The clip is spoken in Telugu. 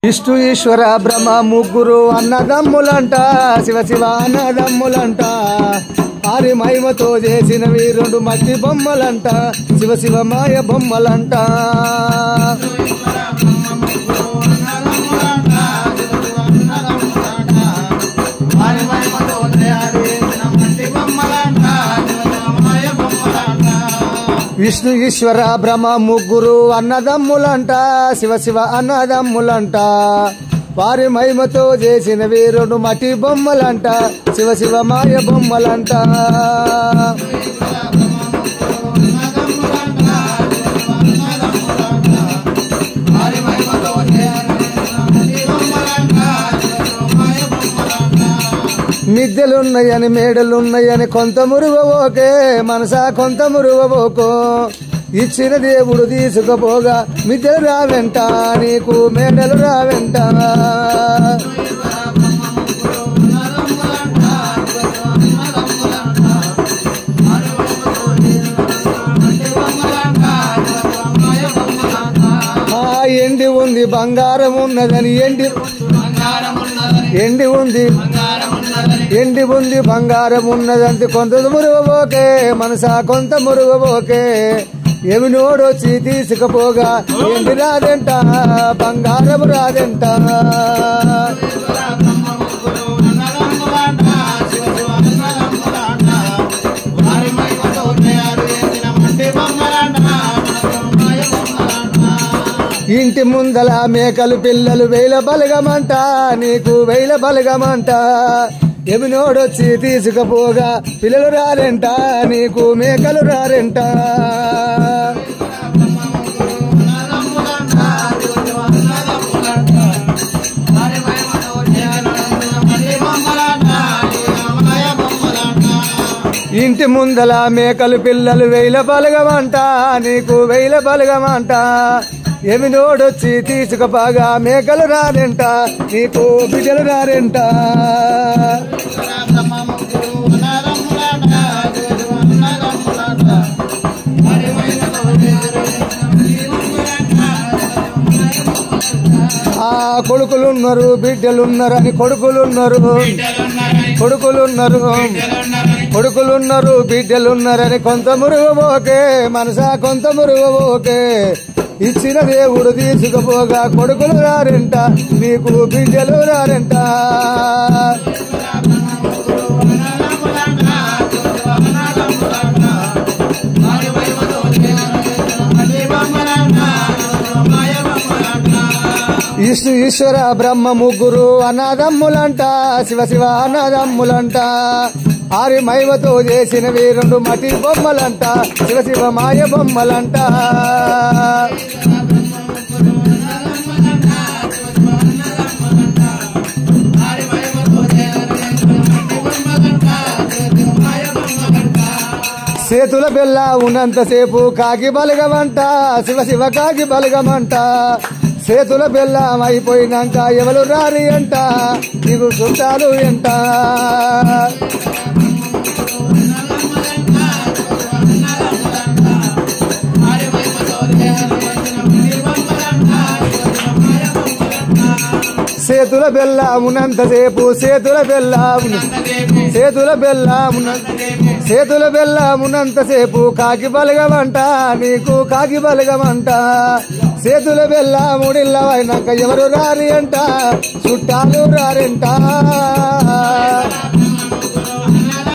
విష్ణు ఈశ్వర బ్రహ్మ ముగ్గురు అన్నదమ్ములంట, శివ శివ అన్నదమ్ములంట. ఆరి మహిమతో చేసినవి రెండు మట్టి బొమ్మలంట, శివ శివ మాయ బొమ్మలంట. విష్ణు ఈశ్వర బ్రహ్మ ముగ్గురు అన్నదమ్ములంట, శివ శివ అన్నదమ్ములంట. వారి మహిమతో చేసినవి రెండు మట్టి బొమ్మలంట, శివ శివ మాయ బొమ్మలంట. మిద్దెలున్నాయని మేడలున్నాయని కొంత మురుగవోకే మనసా కొంత మురుగవోకో. ఇచ్చిన దేవుడు తీసుకుపోగా మిద్దెలు రావెంట, నీకు మేడలు రావెంట. ఎండి ఉంది బంగారం ఉన్నదని ఎండి ఉంది బంగారం ఉన్నదంటే కొంత మురుగబోకే మనసా కొంత మురుగబోకే. ఎవినోడొచ్చి తీసుకుపోగా ఎండి రాదెంట, బంగారం రాదెంట. ఇంటి ముందల మేకలు పిల్లలు వేల బలగమంట, నీకు వేల బలగమంట. ఎవినోడొచ్చి తీసుకుపోగా పిల్లలు రారెంట, నీకు మేకలు రారెంట. ఇంటి ముందల మేకలు పిల్లలు వేల బలగమంట, నీకు వేల బలగమంట. ఎవినోడొచ్చి తీసుకుపోగా మేకలు రారెంట, నీకు బిడ్డలు రారెంట. కొడుకులున్నారు బిడ్డలున్నారని కొడుకులున్నారు బిడ్డలున్నారని కొంత మురుగబోకే మనసా కొంత మురుగబోకే. ఇచ్చిన దేవుడు తీసుకుపోగా కొడుకులు రారెంట, నీకు బిడ్డలు రారెంట. విష్ణు ఈశ్వర బ్రహ్మ ముగ్గురు అన్నదమ్ములంట, శివ శివ అన్నదమ్ములంట. ఆరి మహిమతో చేసినవి రెండు మట్టి బొమ్మలంట, శివ శివ మాయ బొమ్మలంట. చేతుల బెల్ల ఉన్నంతసేపు కాకి బలగమంట, శివ శివ కాకి బలగమంట. చేతుల బెల్లం అయిపోయినాక ఎవరు రారి అంట, నీకు చుట్టాలు ఎంట. చేతుల బెల్లం ఉన్నంతసేపు చేతుల బెల్లం ఉన్నంతసేపు కాకి బలగమంట, నీకు కాకి బలగమంట. చేతుల బెల్ల ముడిల్లవైనాక ఎవరు రారి అంట, చుట్టాలు రారెంట.